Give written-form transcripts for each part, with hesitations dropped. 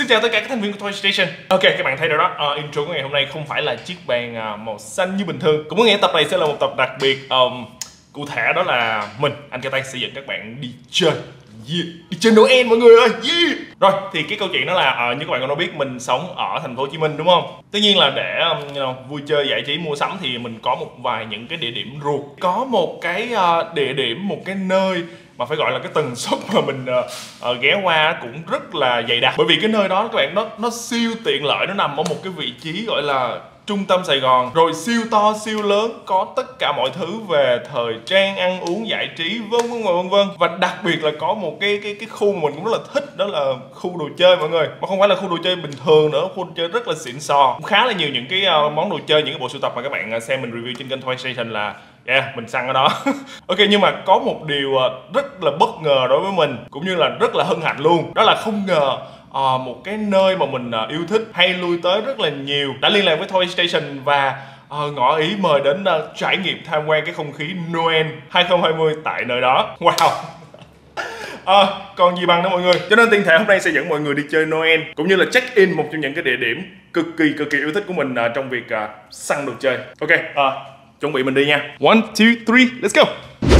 Xin chào tất cả các thành viên của Toy Station. Ok, các bạn thấy rồi đó, intro của ngày hôm nay không phải là chiếc bàn màu xanh như bình thường. Cũng có nghĩa tập này sẽ là một tập đặc biệt. Cụ thể đó là mình, anh Cái Tay sẽ dẫn các bạn đi chơi. Đi chơi Noel mọi người ơi. Rồi, thì cái câu chuyện đó là như các bạn cũng đã biết, mình sống ở thành phố Hồ Chí Minh đúng không? Tuy nhiên là để vui chơi, giải trí, mua sắm thì mình có một vài những cái địa điểm ruột. Có một cái địa điểm, một cái nơi mà phải gọi là cái tần suất mà mình ghé qua cũng rất là dày đặc. Bởi vì cái nơi đó các bạn, nó siêu tiện lợi, nó nằm ở một cái vị trí gọi là trung tâm Sài Gòn, rồi siêu to siêu lớn, có tất cả mọi thứ về thời trang, ăn uống, giải trí, vân vân. Và đặc biệt là có một cái khu mà mình cũng rất là thích, đó là khu đồ chơi mọi người. Mà không phải là khu đồ chơi bình thường nữa, khu đồ chơi rất là xịn sò. Cũng khá là nhiều những cái món đồ chơi, những cái bộ sưu tập mà các bạn xem mình review trên kênh Toy Station là mình săn ở đó. Ok, nhưng mà có một điều rất là bất ngờ đối với mình, cũng như là rất là hân hạnh luôn. Đó là không ngờ một cái nơi mà mình yêu thích, hay lui tới rất là nhiều, đã liên lạc với Toy Station và ngỏ ý mời đến trải nghiệm tham quan cái không khí Noel 2020 tại nơi đó. Wow. Còn gì bằng đó mọi người. Cho nên Tiên Thể hôm nay sẽ dẫn mọi người đi chơi Noel, cũng như là check in một trong những cái địa điểm cực kỳ yêu thích của mình trong việc săn đồ chơi. Ok, chuẩn bị mình đi nha. 1, 2, 3, let's go.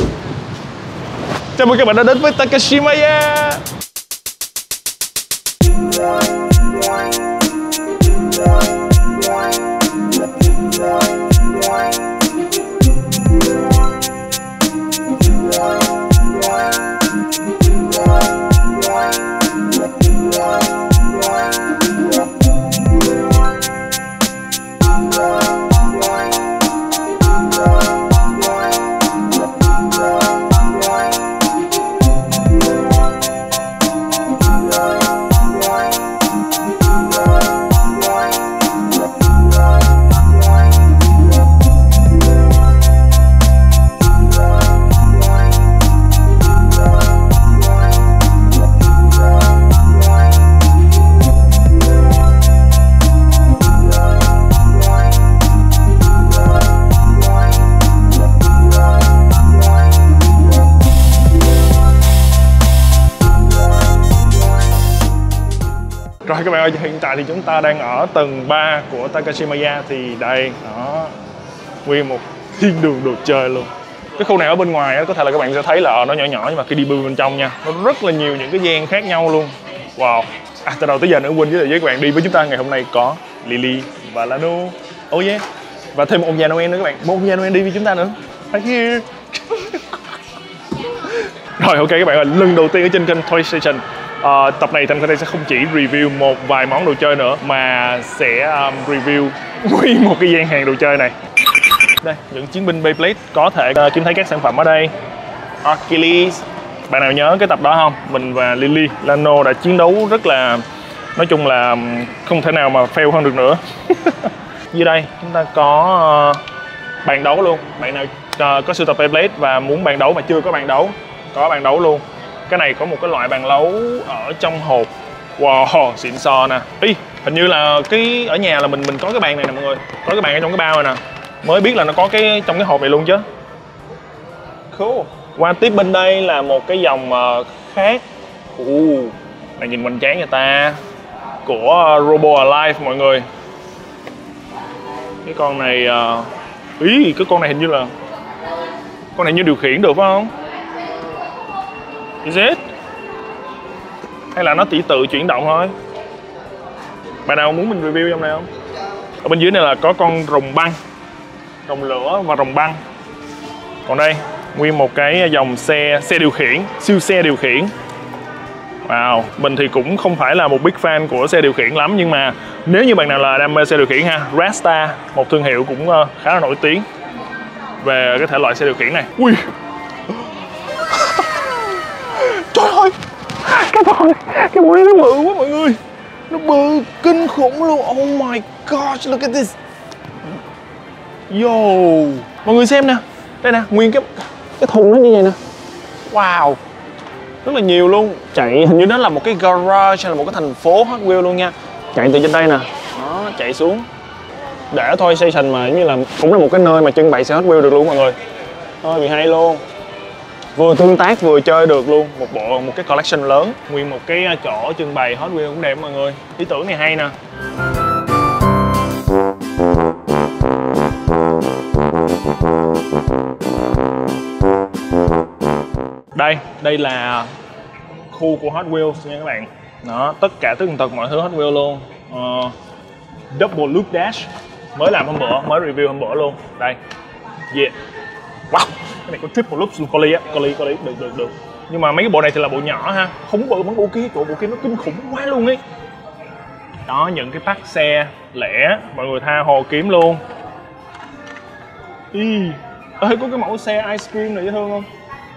Chào mừng các bạn đã đến với Takashimaya. Rồi các bạn ơi, hiện tại thì chúng ta đang ở tầng 3 của Takashimaya. Thì đây, đó, nguyên một thiên đường đồ chơi luôn. Cái khu này ở bên ngoài có thể là các bạn sẽ thấy là nó nhỏ nhỏ, nhưng mà khi đi bên trong nha, nó rất là nhiều những cái gian khác nhau luôn. Wow. Từ đầu tới giờ nữa quên giới thiệu với các bạn, đi với chúng ta ngày hôm nay có Lily và Lano. Oh yeah. Và thêm một ông già Noel nữa các bạn, một ông già Noel đi với chúng ta nữa. Right here. Rồi ok các bạn ơi, lần đầu tiên ở trên kênh Toy Station. Tập này Thành sẽ không chỉ review một vài món đồ chơi nữa, mà sẽ review nguyên một cái gian hàng đồ chơi này. Đây, những chiến binh Beyblade, có thể kiếm thấy các sản phẩm ở đây. Achilles, bạn nào nhớ cái tập đó không? Mình và Lily, Lano đã chiến đấu rất là, nói chung là không thể nào mà fail hơn được nữa. Dưới đây chúng ta có bàn đấu luôn. Bạn nào có sưu tập Beyblade và muốn bàn đấu mà chưa có bàn đấu, có bàn đấu luôn. Cái này có một cái loại bàn đấu ở trong hộp. Wow, xịn sò nè. Ý, hình như là cái ở nhà là mình có cái bàn này nè mọi người. Có cái bàn ở trong cái bao này nè. Mới biết là nó có cái trong cái hộp này luôn chứ. Cool. Qua tiếp bên đây là một cái dòng khác. Này nhìn hoành tráng người ta. Của Robo Alive mọi người. Cái con này ý, cái con này hình như là con này như điều khiển được phải không? Is it? Hay là nó chỉ tự chuyển động thôi? Bạn nào muốn mình review trong này không? Ở bên dưới này là có con rồng băng, rồng lửa và rồng băng. Còn đây, nguyên một cái dòng xe điều khiển, siêu xe điều khiển. Wow, mình thì cũng không phải là một big fan của xe điều khiển lắm, nhưng mà nếu như bạn nào là đam mê xe điều khiển ha, Rasta, một thương hiệu cũng khá là nổi tiếng về cái thể loại xe điều khiển này. Ui, trời ơi, cái bộ này nó bự quá mọi người, nó bự kinh khủng luôn. Oh my gosh, look at this. Yo, mọi người xem nè, đây nè, nguyên cái thùng nó như vậy nè. Wow, rất là nhiều luôn. Chạy hình như đó là một cái garage hay là một cái thành phố Hot Wheels luôn nha. Chạy từ trên đây nè, đó, chạy xuống. Để Toy Station mà giống như là cũng là một cái nơi mà trưng bày xe Hot Wheels được luôn mọi người. Thôi bị hay luôn. vừa tương tác vừa chơi được luôn. Một cái collection lớn, nguyên một cái chỗ trưng bày Hot Wheels cũng đẹp mọi người. Ý tưởng này hay nè. Đây là khu của Hot Wheels nha các bạn. Đó, tất cả tần tật mọi thứ Hot Wheels luôn. Double Loop Dash mới làm hôm bữa, mới review hôm bữa luôn. Đây. Yeah. Wow, cái này có triple loop luôn, có ly, được. Nhưng mà mấy cái bộ này thì là bộ nhỏ ha, không bự bằng bộ kia, bộ kia nó kinh khủng quá luôn ấy. Đó, những cái pack xe lẻ, mọi người tha hồ kiếm luôn. Ê, có cái mẫu xe ice cream này dễ thương không?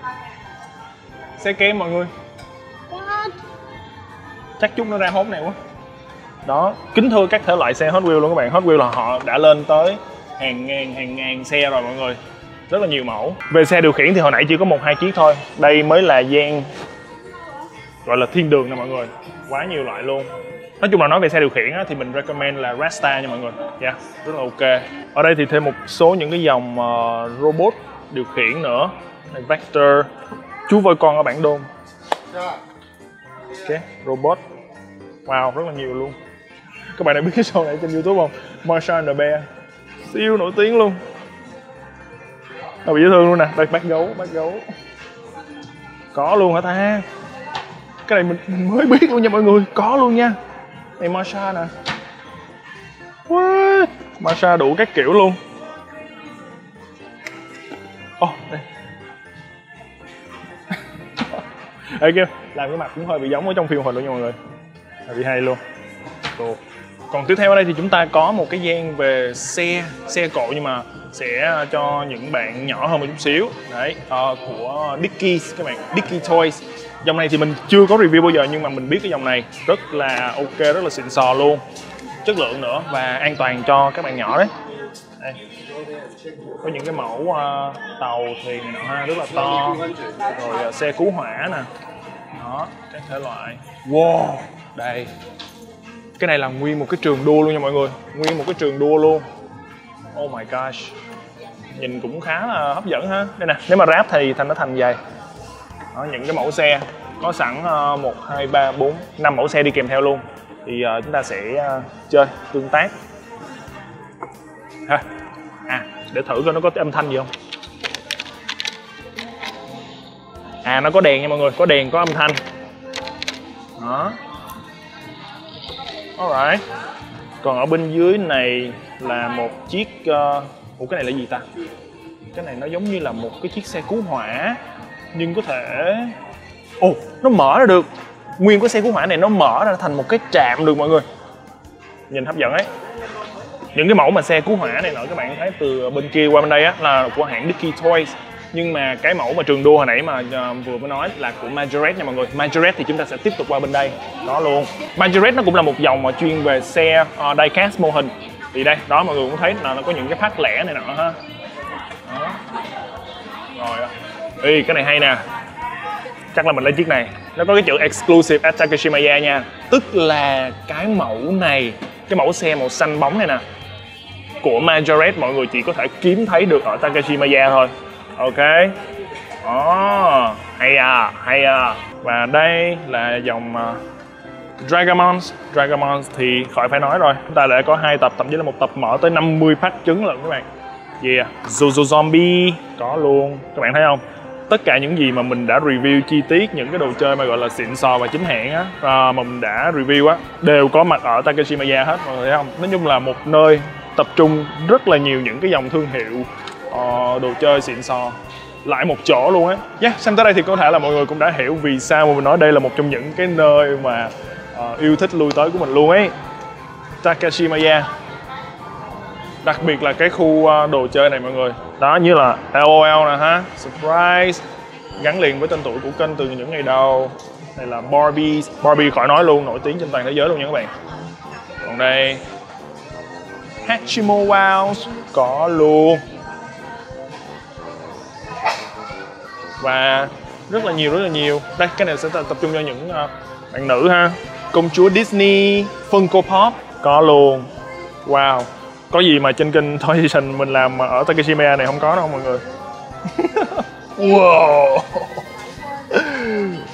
Xe kem mọi người. What? Chắc chút nó ra hốt này quá. Đó, kính thưa các thể loại xe Hot Wheels luôn các bạn. Hot Wheels là họ đã lên tới hàng ngàn xe rồi mọi người. Rất là nhiều mẫu. Về xe điều khiển thì hồi nãy chỉ có 1-2 chiếc thôi. Đây mới là gian gọi là thiên đường nè mọi người. Quá nhiều loại luôn. Nói chung là nói về xe điều khiển á, thì mình recommend là Rasta nha mọi người. Yeah, rất là ok. Ở đây thì thêm một số những cái dòng robot điều khiển nữa. Đây, Vector, chú voi con ở bản đôn. Ok, robot. Wow, rất là nhiều luôn. Các bạn đã biết cái show này trên YouTube không? Marsha and the Bear. Siêu nổi tiếng luôn. Nó bị dễ thương luôn nè. Đây, bác gấu. Có luôn hả ta? Cái này mình mới biết luôn nha mọi người. Có luôn nha. Này Marsha nè. What? Marsha đủ các kiểu luôn. Đây. Đây kia, làm cái mặt cũng hơi bị giống ở trong phim hoạt luôn nha mọi người. Bị hay luôn. Còn tiếp theo ở đây thì chúng ta có một cái gian về xe cộ, nhưng mà sẽ cho những bạn nhỏ hơn một chút xíu. Đấy, của Dickies các bạn, Dickies Toys. Dòng này thì mình chưa có review bao giờ, nhưng mà mình biết cái dòng này rất là ok, rất là xịn sò luôn. Chất lượng nữa và an toàn cho các bạn nhỏ đấy. Đây. Có những cái mẫu tàu thuyền này nọ ha, rất là to. Rồi xe cứu hỏa nè. Đó, các thể loại. Wow, đây. Cái này là nguyên một cái trường đua luôn nha mọi người. Nguyên một cái trường đua luôn. Oh my gosh. Nhìn cũng khá là hấp dẫn ha. Đây nè, nếu mà ráp thì nó thành vậy. Đó, những cái mẫu xe có sẵn 1, 2, 3, 4, 5 mẫu xe đi kèm theo luôn. Thì chúng ta sẽ chơi tương tác ha. Để thử coi nó có âm thanh gì không. Nó có đèn nha mọi người, có đèn, có âm thanh. Đó. Alright. Còn ở bên dưới này là một chiếc cái này là gì ta? Cái này nó giống như là một cái chiếc xe cứu hỏa, nhưng có thể nó mở ra được. Nguyên cái xe cứu hỏa này nó mở ra thành một cái trạm được mọi người. Nhìn hấp dẫn ấy. Những cái mẫu mà xe cứu hỏa này nọ các bạn thấy từ bên kia qua bên đây á là của hãng Dickies Toys. Nhưng mà cái mẫu mà trường đua hồi nãy mà vừa mới nói là của Majorette nha mọi người. Majorette thì chúng ta sẽ tiếp tục qua bên đây. Đó luôn. Majorette nó cũng là một dòng mà chuyên về xe diecast mô hình. Thì đây, đó mọi người cũng thấy là nó có những cái pack lẻ này nọ ha. Đó. Rồi. Cái này hay nè. Chắc là mình lấy chiếc này. Nó có cái chữ Exclusive at Takashimaya nha. Tức là cái mẫu này, cái mẫu xe màu xanh bóng này nè, của Majorette mọi người chỉ có thể kiếm thấy được ở Takashimaya thôi. Ok. Hay à. Và đây là dòng Dragamons. Dragamons thì khỏi phải nói rồi. Chúng ta đã có 2 tập, thậm chí là một tập mở tới 50 pack trứng lận các bạn. Yeah. Zozo Zombie có luôn. Các bạn thấy không? Tất cả những gì mà mình đã review chi tiết, những cái đồ chơi mà gọi là xịn sò và chính hãng á, mà mình đã review á, đều có mặt ở Takashimaya hết, mọi người thấy không? Nói chung là một nơi tập trung rất là nhiều những cái dòng thương hiệu đồ chơi xịn sò lại một chỗ luôn á. Xem tới đây thì có thể là mọi người cũng đã hiểu vì sao mà mình nói đây là một trong những cái nơi mà yêu thích lui tới của mình luôn ấy. Takashimaya. Đặc biệt là cái khu đồ chơi này mọi người. Đó, như là LOL nè ha, Surprise, gắn liền với tên tuổi của kênh từ những ngày đầu. Đây là Barbie. Barbie khỏi nói luôn, nổi tiếng trên toàn thế giới luôn nha các bạn. Còn đây Hatchimals có luôn. Và rất là nhiều. Đây, cái này sẽ tập trung cho những bạn nữ ha. Công chúa Disney, Funko Pop có luôn. Wow. Có gì mà trên kênh Toy Edition mình làm mà ở Takashimaya này không có đâu mọi người. Wow.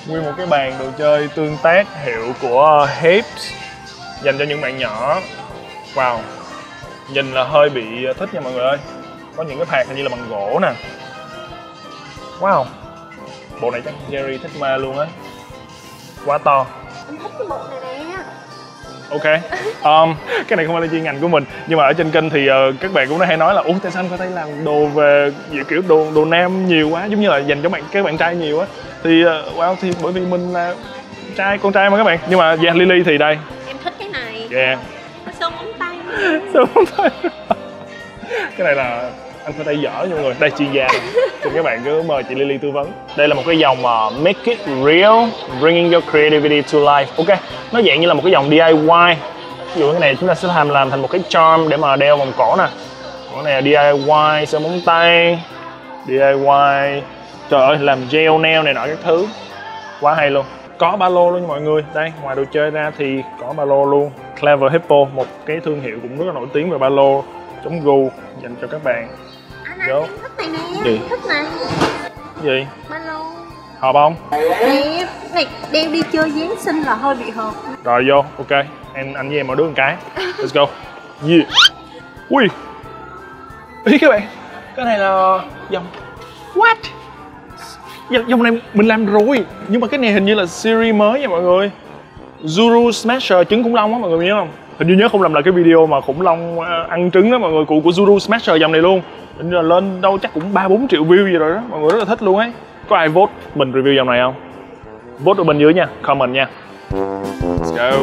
Nguyên một cái bàn đồ chơi tương tác hiệu của Hapes dành cho những bạn nhỏ. Wow, nhìn là hơi bị thích nha mọi người ơi. Có những cái hạt hình như là bằng gỗ nè. Wow, bộ này chắc Jerry thích ma luôn á. Quá to. Em thích cái bộ này nè. Ok, cái này không phải là chuyên ngành của mình. Nhưng mà ở trên kênh thì các bạn cũng đã hay nói là ủa tại sao anh có thể làm đồ về kiểu đồ nam nhiều quá, giống như là dành cho các bạn trai nhiều á. Thì wow, thì bởi vì mình là con trai mà các bạn. Nhưng mà yeah, Lily thì đây. Em thích cái này. Yeah. Sơn móng tay. Sơn móng tay. Cái này là anh phải tay dở nha mọi người. Đây chuyên gia. Thì các bạn cứ mời chị Lily tư vấn. Đây là một cái dòng Make It Real, Bringing Your Creativity to Life. Ok, nó dạng như là một cái dòng DIY. Ví dụ cái này chúng ta sẽ làm thành một cái charm để mà đeo vòng cổ nè. Cái này là DIY sơn móng tay, DIY, trời ơi, làm gel nail này nọ các thứ. Quá hay luôn. Có ba lô luôn nha mọi người. Đây, ngoài đồ chơi ra thì có ba lô luôn. Clever Hippo, một cái thương hiệu cũng rất là nổi tiếng về ba lô chống gu dành cho các bạn. Anh em thích này nè. Gì? Thích này. Gì? Ba lô. Hợp không? Đẹp. Này đeo đi chơi Giáng sinh là hơi bị hợp. Rồi vô, ok. Anh với em mỗi đứa một cái. Let's go. Yeah. Ui. Ý các bạn, cái này là dòng what? Dòng này mình làm rồi, nhưng mà cái này hình như là series mới nha mọi người. Zuru Smasher trứng khủng long á mọi người biết không? Hình như nhớ không làm là cái video mà khủng long ăn trứng đó mọi người, của Zuru Smasher dòng này luôn. Hình như là lên đâu chắc cũng 3-4 triệu view gì rồi đó, mọi người rất là thích luôn ấy. Có ai vote mình review dòng này không? Vote ở bên dưới nha, comment nha. Let's go.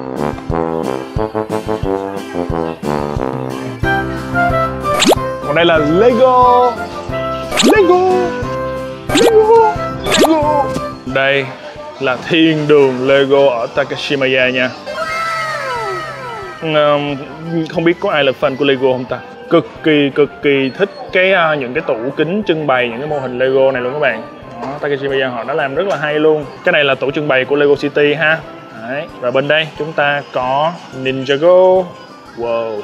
Còn đây là Lego. Đây là thiên đường Lego ở Takashimaya nha. Không biết có ai là fan của Lego không ta? Cực kỳ thích những cái tủ kính trưng bày những cái mô hình Lego này luôn các bạn. Đó, Takashimaya họ đã làm rất là hay luôn. Cái này là tủ trưng bày của Lego City ha. Đấy. Và bên đây chúng ta có Ninjago. Wow.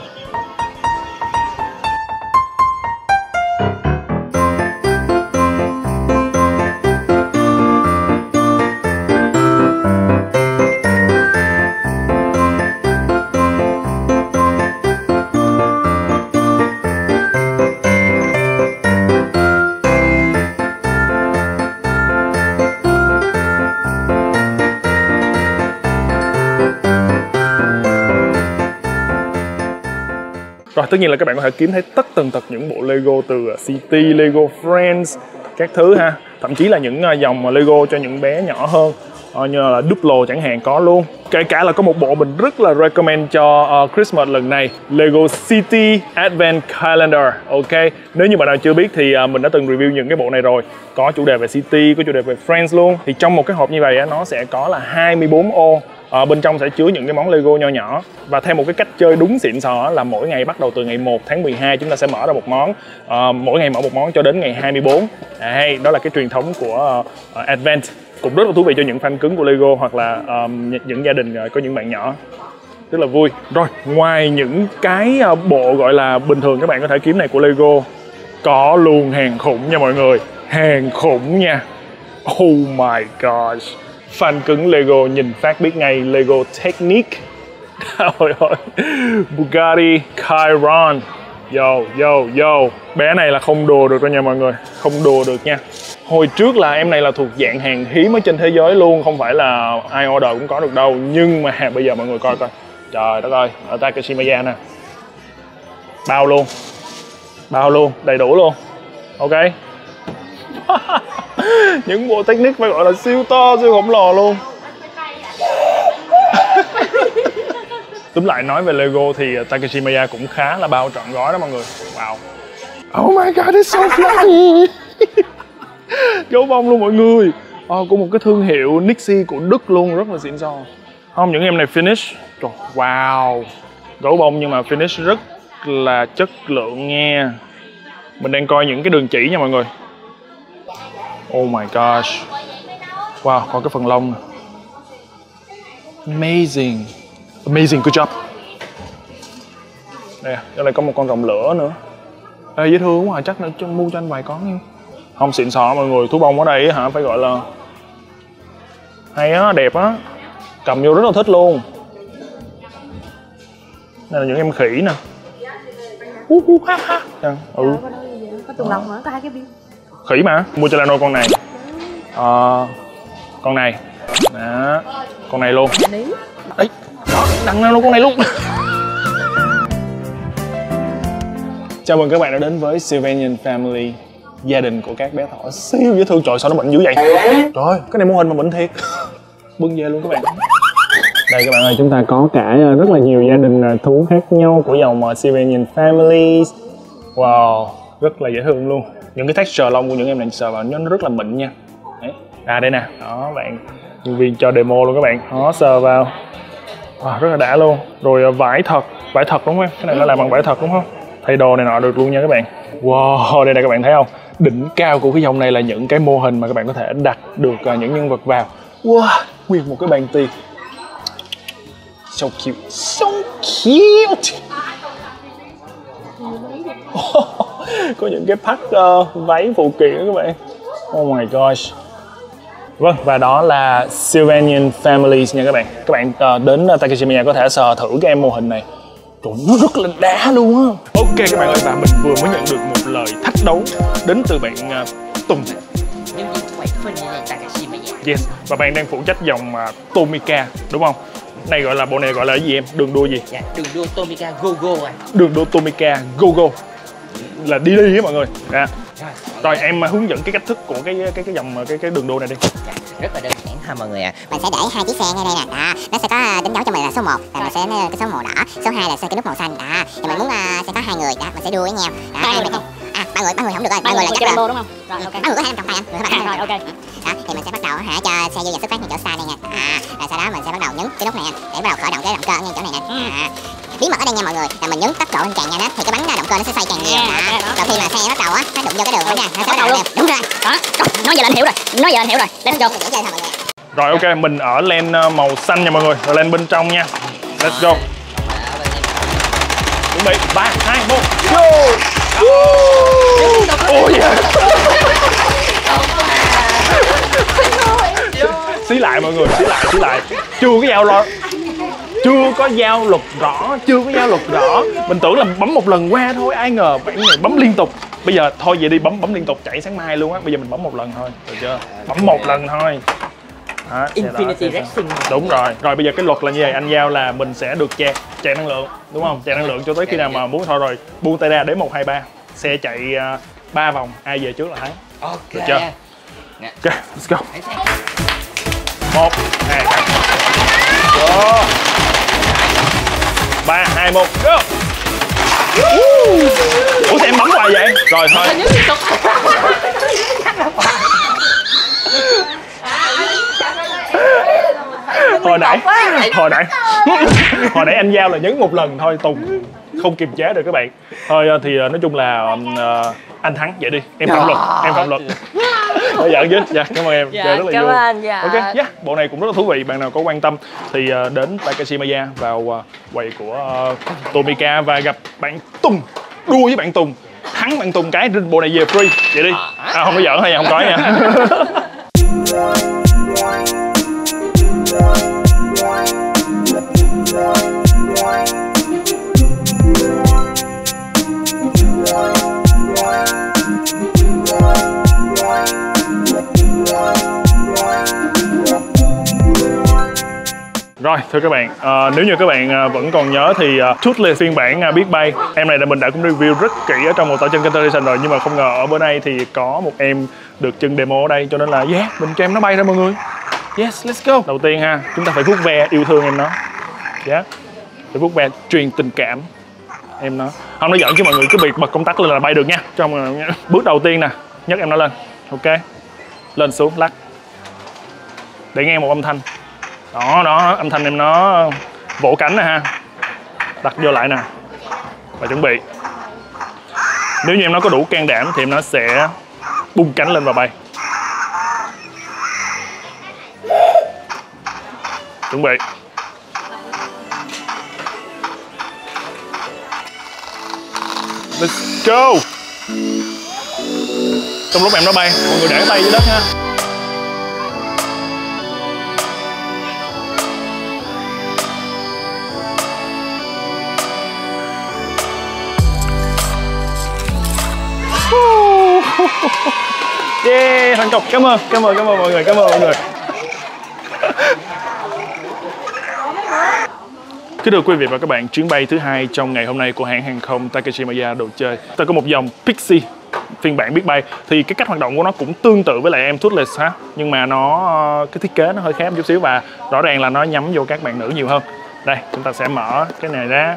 Rồi tất nhiên là các bạn có thể kiếm thấy tất tần tật những bộ Lego từ City, Lego Friends, các thứ ha. Thậm chí là những dòng Lego cho những bé nhỏ hơn, như là Duplo chẳng hạn có luôn. Kể cả là có một bộ mình rất là recommend cho Christmas lần này, Lego City Advent Calendar. Ok, nếu như bạn nào chưa biết thì mình đã từng review những cái bộ này rồi. Có chủ đề về City, có chủ đề về Friends luôn. Thì trong một cái hộp như vậy nó sẽ có là 24 ô. Bên trong sẽ chứa những cái món Lego nho nhỏ. Và theo một cái cách chơi đúng xịn sò là mỗi ngày bắt đầu từ ngày 1 tháng 12 chúng ta sẽ mở ra một món. Mỗi ngày mở một món cho đến ngày 24. Đó là cái truyền thống của Advent. Cũng rất là thú vị cho những fan cứng của Lego hoặc là những gia đình có những bạn nhỏ. Rất là vui. Rồi, ngoài những cái bộ gọi là bình thường các bạn có thể kiếm này của Lego, có luôn hàng khủng nha mọi người. Hàng khủng nha. Oh my gosh. Fan cứng Lego nhìn phát biết ngay. Lego Technique. Trời ơi. Bugatti Chiron. Yo. Bé này là không đùa được đâu nha mọi người. Không đùa được nha. Hồi trước là em này là thuộc dạng hàng hiếm ở trên thế giới luôn. Không phải là ai order cũng có được đâu. Nhưng mà bây giờ mọi người coi coi. Trời đất ơi. Ở Takashimaya nè. Bao luôn. Đầy đủ luôn. Ok. Những bộ Technique phải gọi là siêu to, siêu khổng lồ luôn. Túm lại nói về Lego thì Takashimaya cũng khá là bao trọn gói đó mọi người. Wow. Oh my god, it's so fluffy. Gấu bông luôn mọi người. Của một cái thương hiệu Nixie của Đức luôn, rất là xịn sò. Không, những em này finish. Trời, wow. Gấu bông nhưng mà finish rất là chất lượng nha. Mình đang coi những cái đường chỉ nha mọi người. Oh my gosh. Wow, có cái phần lông. Amazing, good job. Nè, ở đây có một con rồng lửa nữa. Ê, dễ thương quá, chắc mua cho anh vài con nha. Không, xịn sò mọi người, thú bông ở đây hả, phải gọi là Hay á, đẹp á. Cầm vô rất là thích luôn. Đây là những em khỉ nè. Ừ. Có tuần lòng nữa, có 2 cái viên. Khỉ mà. Mua cho Lano con này. Con này. Đó. Con này luôn. Ấy, đó, đằng Lano con này luôn. Chào mừng các bạn đã đến với Sylvanian Family, gia đình của các bé thỏ siêu dễ thương. Trời, sao nó bệnh dữ vậy? Trời, cái này mô hình mà bệnh thiệt. Bưng về luôn các bạn. Đây các bạn ơi, chúng ta có cả rất là nhiều gia đình thú khác nhau của dòng Sylvanian Families. Wow, rất là dễ thương luôn. Những cái texture lông của những em này sờ vào nó rất là mịn nha. Đấy. Đây nè, đó bạn, nhân viên cho demo luôn các bạn. Đó, sờ vào. Wow, rất là đã luôn. Rồi vải thật đúng không em? Cái này nó làm bằng vải thật đúng không? Thay đồ này nọ được luôn nha các bạn. Wow, đây này các bạn thấy không? Đỉnh cao của cái dòng này là những cái mô hình mà các bạn có thể đặt được những nhân vật vào. Wow, nguyên một cái bàn tiệc. So cute, so cute. Có những cái pack váy phụ kiện đó các bạn. Oh my gosh. Vâng, và đó là Sylvanian Families nha các bạn. Các bạn đến Takashimiya có thể sờ thử cái em mô hình này. Trời, nó rất là đá luôn á. Ok các bạn ơi, và mình vừa mới nhận được một lời thách đấu đến từ bạn Tùng. Yes, và bạn đang phụ trách dòng Tomika đúng không? Này gọi là bộ này gọi là cái gì em? Đường đua gì? Dạ, đường đua Tomika Go Go à. Đường đua Tomika Go Go là đi á mọi người. Rồi em hướng dẫn cái cách thức của cái dòng cái đường đua này đi. Dạ, rất là đơn giản thôi mọi người ạ. Mình sẽ để 2 chiếc xe ngay đây nè. Đó, nó sẽ có đánh dấu cho mình là số 1 là mình sẽ cái số màu đỏ, số 2 là cái nút màu xanh. Đó, thì mình muốn sẽ có 2 người đó, mình sẽ đua với nhau. Đó, 3 người không được rồi, 3 người là chắc rồi. Đúng không? Rồi ok. 3 người có 2 trong tay anh. Rồi ok. Đó, thì mình sẽ bắt đầu cho xe du lịch xuất phát ngay chỗ xa đây nha. Rồi sau đó mình sẽ bắt đầu nhấn cái nút này nha, để bắt đầu khởi động cái động cơ ngay chỗ này nè. Bí mật ở đây nha mọi người, là mình nhấn tốc độ lên càng nhanh á thì cái bánh động cơ nó sẽ xoay càng nhiều. Rồi khi mà xe bắt đầu á, nó đụng vô cái đường đó nha, nó sẽ bắt đầu luôn. Đúng rồi. Đó, Nói giờ là anh hiểu rồi. Let's go. dễ chơi thôi mọi người. Rồi ok, mình ở lane màu xanh nha mọi người. Rồi lane bên trong nha. Let's go. Chuẩn bị 3, 2, 1, go. Oh yeah. Xí lại mọi người, xí lại. Chưa có giao luật rõ. Mình tưởng là bấm một lần qua thôi, ai ngờ bạn này bấm liên tục. Bây giờ thôi vậy đi, bấm liên tục chạy sáng mai luôn á. Bây giờ mình bấm một lần thôi, được chưa? Bấm một lần thôi. Đó, Infinity Racing. Đúng rồi. Rồi bây giờ cái luật là như vậy, anh giao là mình sẽ được chạy năng lượng, đúng không? Chạy năng lượng cho tới khi nào mà muốn thôi rồi buông tay ra, đến 1, 2, 3. Xe chạy 3 vòng, ai về trước là thắng. Ok. Được chưa? Ok, let's go. 1, 2, 3. Go. 3, 2, 1, go. Ủa sao em bấm hoài vậy? Rồi thôi. Hồi nãy anh giao là nhấn một lần thôi, Tùng không kiềm chế được các bạn. Thôi thì nói chung là anh thắng vậy đi, em phạm luật. Nói giỡn chứ. Dạ, cảm ơn em. Dạ, rất là cảm vui. ơn. Dạ. Ok, bộ này cũng rất là thú vị. Bạn nào có quan tâm thì đến Takashimiya vào quầy của Tomika và gặp bạn Tùng, đua với bạn Tùng, thắng bạn Tùng cái bộ này về free vậy đi. Không nói giỡn thôi, không có nha. Rồi, thưa các bạn, nếu như các bạn vẫn còn nhớ thì Toothless phiên bản biết bay, em này là mình đã cũng review rất kỹ ở trong một tỏ chân Constellation rồi, nhưng mà không ngờ ở bữa nay thì có một em được chân demo ở đây, cho nên là mình cho em nó bay ra mọi người. Yes, let's go. Đầu tiên ha, chúng ta phải vuốt ve yêu thương em nó. Phải vuốt ve truyền tình cảm em nó. Không nói giỡn chứ mọi người, cứ việc bật công tắc lên là bay được nha. Bước đầu tiên nè, nhấc em nó lên. Ok. Lên xuống lắc. Để nghe một âm thanh. Đó, âm thanh em nó vỗ cánh nè ha. Đặt vô lại nè. Và chuẩn bị. Nếu như em nó có đủ can đảm thì em nó sẽ bung cánh lên và bay. Chuẩn bị. Let's go. Trong lúc em nó bay, mọi người để cái tay dưới đất ha. Yeah, thành công. Cảm ơn mọi người, cảm ơn mọi người. Kính thưa quý vị và các bạn, chuyến bay thứ hai trong ngày hôm nay của hãng hàng không Takashimaya đồ chơi. Ta có một dòng Pixie phiên bản biết bay, thì cái cách hoạt động của nó cũng tương tự với lại em Toothless ha, nhưng mà nó cái thiết kế nó hơi khác một chút xíu và rõ ràng là nó nhắm vô các bạn nữ nhiều hơn. Đây, chúng ta sẽ mở cái này ra.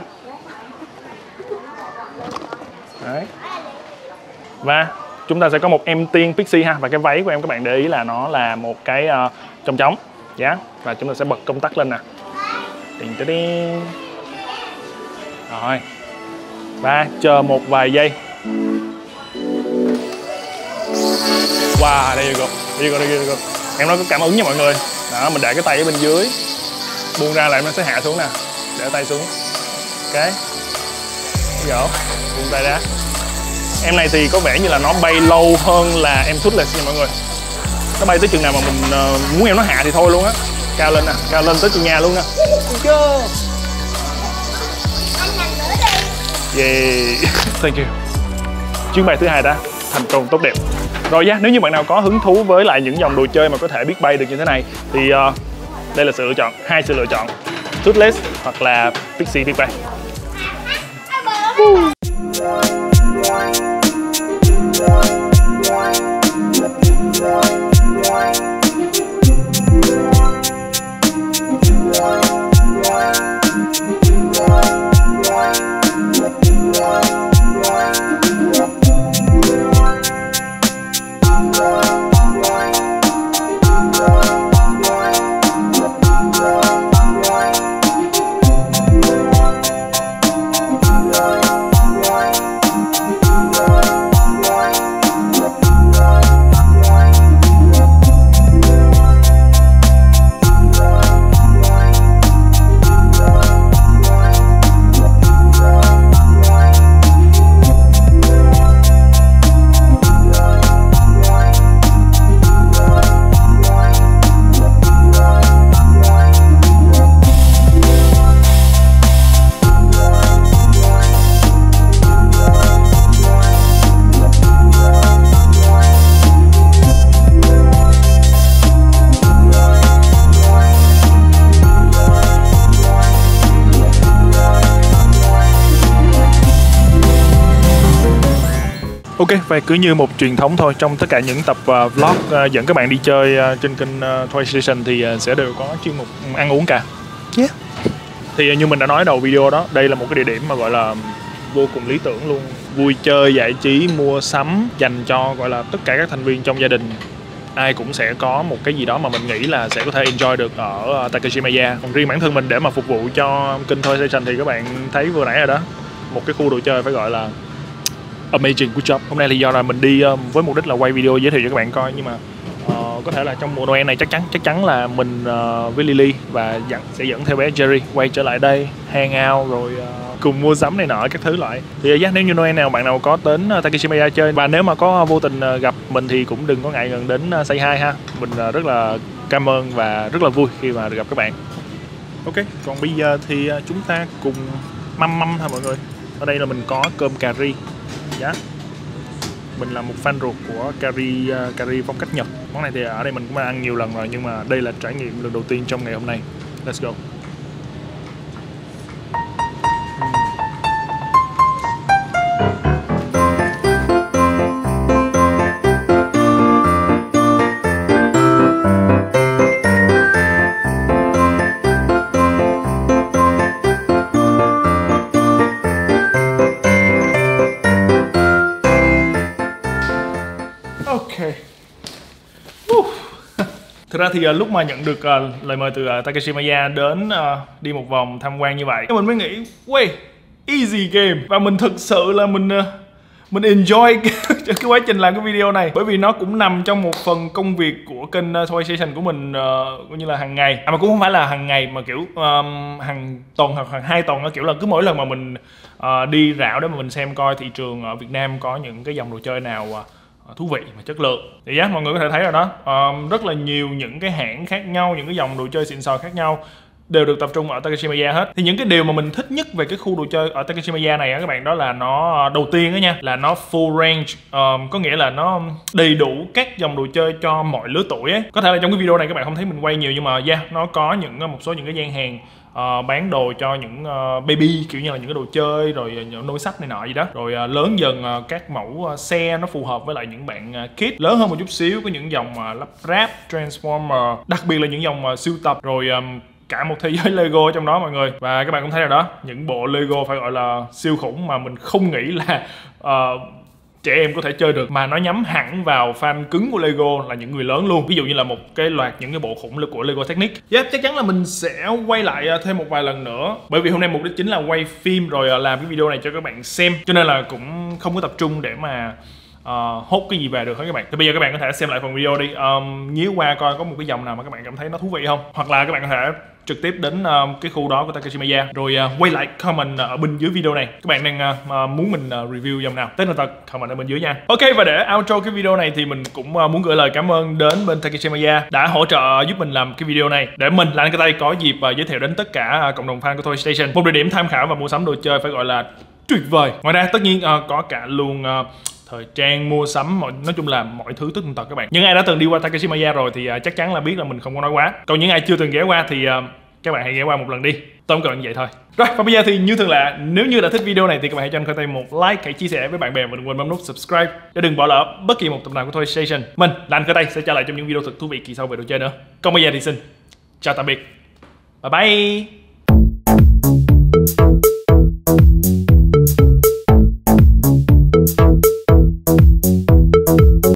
Đấy. Và chúng ta sẽ có một em tiên Pixie ha, và cái váy của em các bạn để ý là nó là một cái chong chóng. Dạ. Và chúng ta sẽ bật công tắc lên nè. Rồi. Và chờ một vài giây. Wow, đây you go. Em nó có cảm ứng nha mọi người. Đó, mình để cái tay ở bên dưới, buông ra lại nó sẽ hạ xuống nè. Để tay xuống. Ok. Gỗ. Buông tay ra. Em này thì có vẻ như là nó bay lâu hơn là em Toothless nha mọi người. Nó bay tới chừng nào mà mình muốn em nó hạ thì thôi luôn á. Cao lên nè, cao lên tới chừng nhà luôn nè. Chưa. Yeah. Thank you. Chuyến bay thứ hai đã thành công tốt đẹp. Rồi nha, nếu như bạn nào có hứng thú với lại những dòng đồ chơi mà có thể biết bay được như thế này thì đây là sự lựa chọn, hai sự lựa chọn, Toothless hoặc là Pixie biết bay. Ok, và cứ như một truyền thống thôi, trong tất cả những tập vlog dẫn các bạn đi chơi trên kênh Toy Station thì sẽ đều có chuyên mục ăn uống cả. Yeah. Thì như mình đã nói đầu video đó, đây là một cái địa điểm mà gọi là vô cùng lý tưởng luôn. Vui chơi, giải trí, mua sắm dành cho gọi là tất cả các thành viên trong gia đình. Ai cũng sẽ có một cái gì đó mà mình nghĩ là sẽ có thể enjoy được ở Takashimaya. Còn riêng bản thân mình để mà phục vụ cho kênh Toy Station thì các bạn thấy vừa nãy rồi đó. Một cái khu đồ chơi phải gọi là amazing, good job. Hôm nay thì do là mình đi với mục đích là quay video giới thiệu cho các bạn coi, nhưng mà có thể là trong mùa Noel này chắc chắn là mình với Lily và sẽ dẫn theo bé Jerry quay trở lại đây hang out rồi cùng mua sắm này nọ các thứ lại. Thì nếu như Noel nào bạn nào có đến Takashimaya chơi và nếu mà có vô tình gặp mình thì cũng đừng có ngại ngần đến say hi ha. Mình rất là cảm ơn và rất là vui khi mà được gặp các bạn. Ok, còn bây giờ thì chúng ta cùng mâm thôi mọi người. Ở đây là mình có cơm cà ri. Yeah. Mình là một fan ruột của cà ri phong cách Nhật. Món này thì ở đây mình cũng đã ăn nhiều lần rồi, nhưng mà đây là trải nghiệm lần đầu tiên trong ngày hôm nay. Let's go. Thực ra thì lúc mà nhận được lời mời từ Takashimaya đến đi một vòng tham quan như vậy, mình mới nghĩ wait, easy game. Và mình thực sự là mình enjoy cái quá trình làm cái video này, bởi vì nó cũng nằm trong một phần công việc của kênh Toy Station của mình, cũng như là hàng ngày, mà cũng không phải là hàng ngày mà kiểu hàng tuần hoặc hàng 2 tuần, kiểu là cứ mỗi lần mà mình đi rảo để mà mình xem coi thị trường ở Việt Nam có những cái dòng đồ chơi nào thú vị và chất lượng. Thì mọi người có thể thấy rồi đó, rất là nhiều những cái hãng khác nhau, những cái dòng đồ chơi xịn sò khác nhau đều được tập trung ở Takashimaya hết. Thì những cái điều mà mình thích nhất về cái khu đồ chơi ở Takashimaya này á các bạn, đó là nó đầu tiên á nha, là nó full range, có nghĩa là nó đầy đủ các dòng đồ chơi cho mọi lứa tuổi ấy. Có thể là trong cái video này các bạn không thấy mình quay nhiều, nhưng mà nó có một số những cái gian hàng bán đồ cho những baby, kiểu như là những cái đồ chơi rồi những nối sách này nọ gì đó. Rồi lớn dần các mẫu xe nó phù hợp với lại những bạn kid lớn hơn một chút xíu, có những dòng lắp ráp Transformer, đặc biệt là những dòng sưu tập, rồi cả một thế giới Lego ở trong đó mọi người. Và các bạn cũng thấy rồi đó, những bộ Lego phải gọi là siêu khủng mà mình không nghĩ là trẻ em có thể chơi được, mà nó nhắm hẳn vào fan cứng của Lego là những người lớn luôn. Ví dụ như là một cái loạt những cái bộ khủng lực của Lego Technic. Chắc chắn là mình sẽ quay lại thêm một vài lần nữa, bởi vì hôm nay mục đích chính là quay phim rồi làm cái video này cho các bạn xem, cho nên là cũng không có tập trung để mà hốt cái gì về được hết các bạn. Thì bây giờ các bạn có thể xem lại phần video đi, nhíu qua coi có một cái dòng nào mà các bạn cảm thấy nó thú vị không, hoặc là các bạn có thể trực tiếp đến cái khu đó của Takashimaya rồi quay lại comment ở bên dưới video này các bạn đang muốn mình review dòng nào. Tất tật comment ở bên dưới nha. Ok, và để outro cái video này thì mình cũng muốn gửi lời cảm ơn đến bên Takashimaya đã hỗ trợ giúp mình làm cái video này, để mình là anh cái tay có dịp giới thiệu đến tất cả cộng đồng fan của Toy Station một địa điểm tham khảo và mua sắm đồ chơi phải gọi là tuyệt vời. Ngoài ra tất nhiên có cả luôn thời trang, mua sắm, nói chung là mọi thứ tất tật các bạn. Những ai đã từng đi qua Takashimaya rồi thì chắc chắn là biết là mình không có nói quá. Còn những ai chưa từng ghé qua thì các bạn hãy ghé qua một lần đi. Tóm gọn như vậy thôi. Rồi, và bây giờ thì như thường lệ, nếu như đã thích video này thì các bạn hãy cho anh tay một like, hãy chia sẻ với bạn bè và đừng quên bấm nút subscribe để đừng bỏ lỡ bất kỳ một tập nào của Toy Station. Mình là anh tay sẽ trở lại trong những video thật thú vị kỳ sau về đồ chơi nữa. Còn bây giờ thì xin chào tạm biệt. Bye bye.